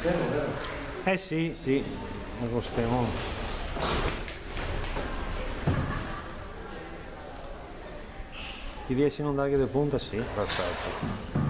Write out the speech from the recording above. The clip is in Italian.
Eh sì, sì, agostiamo. Ti riesci a non dargli due punte? Sì. Perfetto.